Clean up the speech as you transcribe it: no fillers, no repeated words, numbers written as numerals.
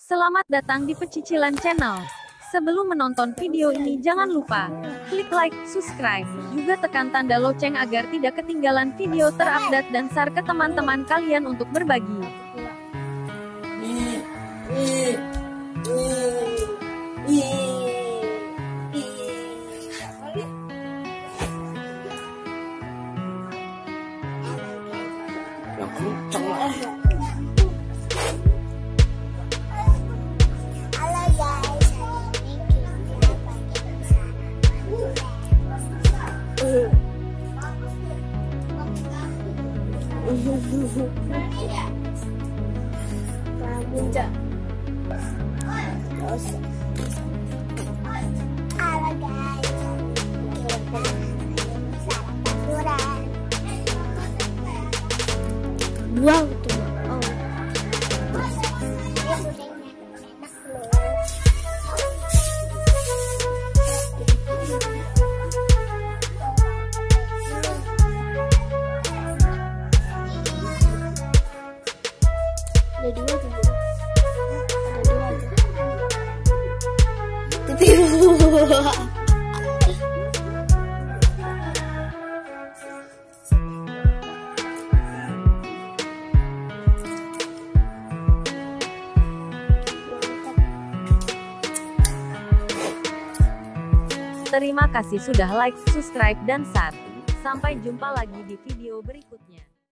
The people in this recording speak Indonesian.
Selamat datang di Pecicilan Channel. Sebelum menonton video ini jangan lupa klik like, subscribe, juga tekan tanda lonceng agar tidak ketinggalan video terupdate dan share ke teman-teman kalian untuk berbagi. Wow tuh. Ada dua tuh. Terima kasih sudah like, subscribe, dan share. Sampai jumpa lagi di video berikutnya.